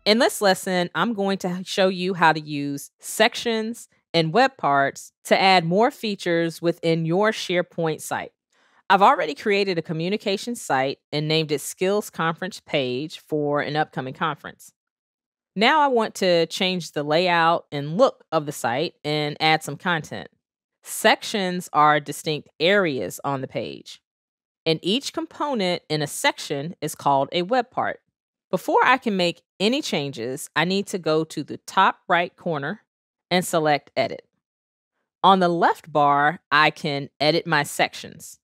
In this lesson, I'm going to show you how to use sections and web parts to add more features within your SharePoint site. I've already created a communication site and named it Skills Conference Page for an upcoming conference. Now I want to change the layout and look of the site and add some content. Sections are distinct areas on the page, and each component in a section is called a web part. Before I can make any changes, I need to go to the top right corner and select Edit. On the left bar, I can edit my sections.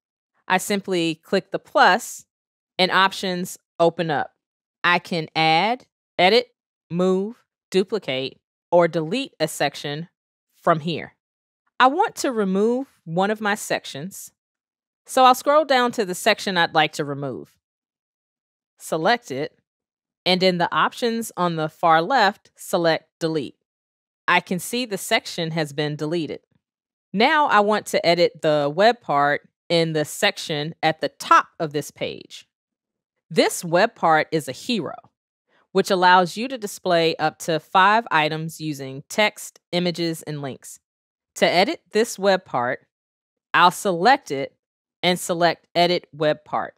I simply click the plus and options open up. I can add, edit, move, duplicate, or delete a section from here. I want to remove one of my sections, so I'll scroll down to the section I'd like to remove. Select it, and in the options on the far left, select Delete. I can see the section has been deleted. Now I want to edit the web part in the section at the top of this page. This web part is a hero, which allows you to display up to 5 items using text, images, and links. To edit this web part, I'll select it and select Edit Web Part.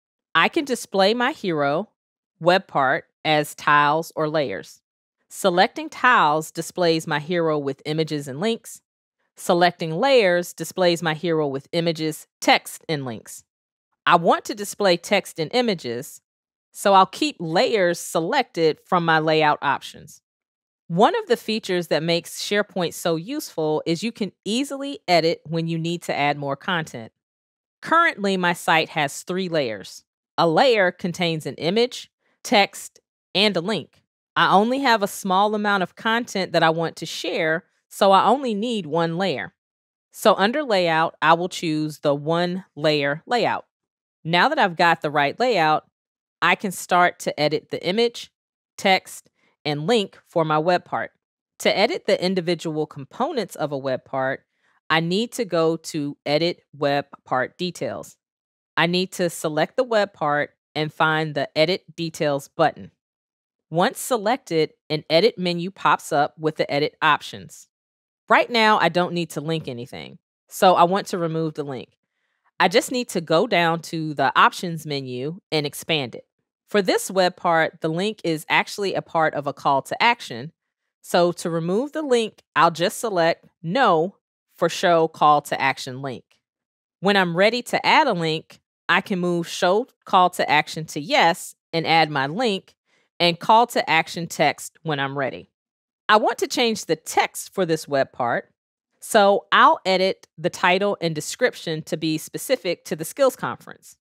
I can display my hero web part as tiles or layers. Selecting tiles displays my hero with images and links. Selecting layers displays my hero with images, text, and links. I want to display text and images, so I'll keep layers selected from my layout options. One of the features that makes SharePoint so useful is you can easily edit when you need to add more content. Currently, my site has 3 layers. A layer contains an image, text, and a link. I only have a small amount of content that I want to share, so I only need 1 layer. So under Layout, I will choose the 1 layer layout. Now that I've got the right layout, I can start to edit the image, text, and link for my web part. To edit the individual components of a web part, I need to go to Edit Web Part Details. I need to select the web part and find the Edit Details button. Once selected, an Edit menu pops up with the edit options. Right now, I don't need to link anything, so I want to remove the link. I just need to go down to the Options menu and expand it. For this web part, the link is actually a part of a call to action, so to remove the link, I'll just select No for Show Call to Action Link. When I'm ready to add a link, I can move Show Call to Action to Yes and add my link, and Call to Action text when I'm ready. I want to change the text for this web part, so I'll edit the title and description to be specific to the Skills Conference.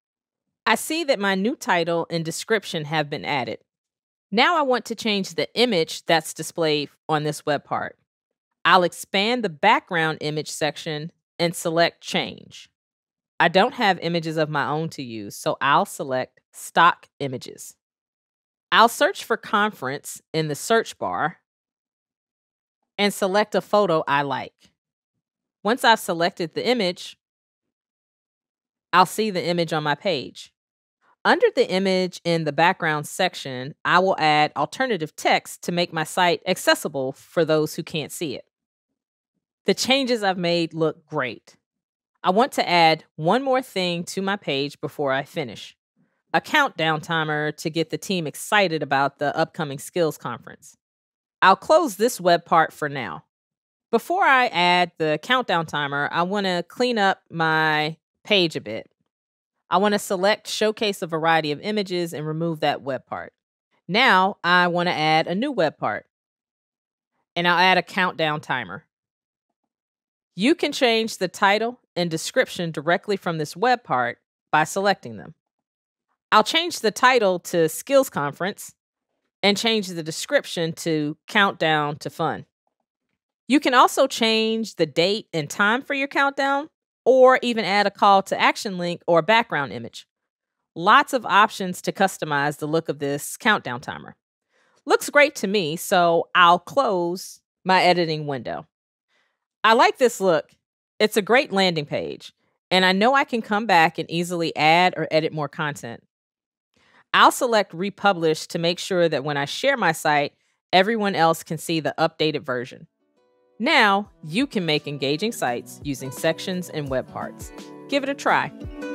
I see that my new title and description have been added. Now I want to change the image that's displayed on this web part. I'll expand the background image section and select Change. I don't have images of my own to use, so I'll select Stock Images. I'll search for Conference in the search bar and select a photo I like. Once I've selected the image, I'll see the image on my page. Under the image in the background section, I will add alternative text to make my site accessible for those who can't see it. The changes I've made look great. I want to add one more thing to my page before I finish: a countdown timer to get the team excited about the upcoming Skills Conference. I'll close this web part for now. Before I add the countdown timer, I want to clean up my page a bit. I want to select Showcase a Variety of Images and remove that web part. Now I want to add a new web part, and I'll add a countdown timer. You can change the title and description directly from this web part by selecting them. I'll change the title to Skills Conference and change the description to Countdown to Fun. You can also change the date and time for your countdown, or even add a call to action link or background image. Lots of options to customize the look of this countdown timer. Looks great to me, so I'll close my editing window. I like this look. It's a great landing page, and I know I can come back and easily add or edit more content. I'll select Republish to make sure that when I share my site, everyone else can see the updated version. Now, you can make engaging sites using sections and web parts. Give it a try.